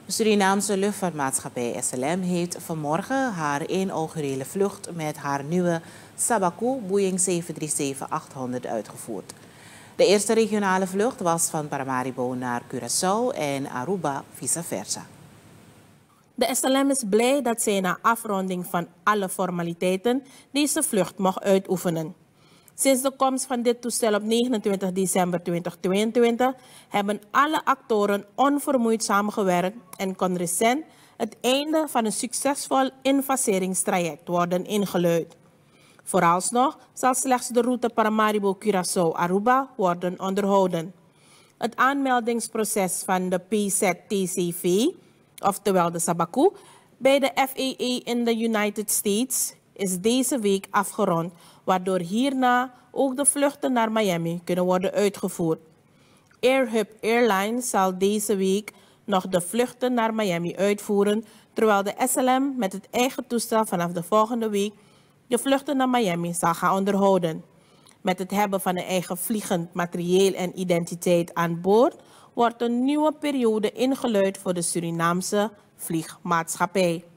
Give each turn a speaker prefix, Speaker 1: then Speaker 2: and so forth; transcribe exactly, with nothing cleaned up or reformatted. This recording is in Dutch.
Speaker 1: De Surinaamse luchtvaartmaatschappij S L M heeft vanmorgen haar inaugurele vlucht met haar nieuwe Sabaku Boeing zeven drie zeven achthonderd uitgevoerd. De eerste regionale vlucht was van Paramaribo naar Curaçao en Aruba vice versa.
Speaker 2: De S L M is blij dat zij na afronding van alle formaliteiten deze vlucht mag uitoefenen. Sinds de komst van dit toestel op negenentwintig december tweeduizend tweeëntwintig hebben alle actoren onvermoeid samengewerkt en kon recent het einde van een succesvol infaseringstraject worden ingeluid. Vooralsnog zal slechts de route Paramaribo-Curaçao-Aruba worden onderhouden. Het aanmeldingsproces van de P Z T C V, oftewel de Sabaku, bij de F A A in de United States is deze week afgerond, waardoor hierna ook de vluchten naar Miami kunnen worden uitgevoerd. AirHub Airlines zal deze week nog de vluchten naar Miami uitvoeren, terwijl de S L M met het eigen toestel vanaf de volgende week de vluchten naar Miami zal gaan onderhouden. Met het hebben van een eigen vliegend materieel en identiteit aan boord wordt een nieuwe periode ingeluid voor de Surinaamse vliegmaatschappij.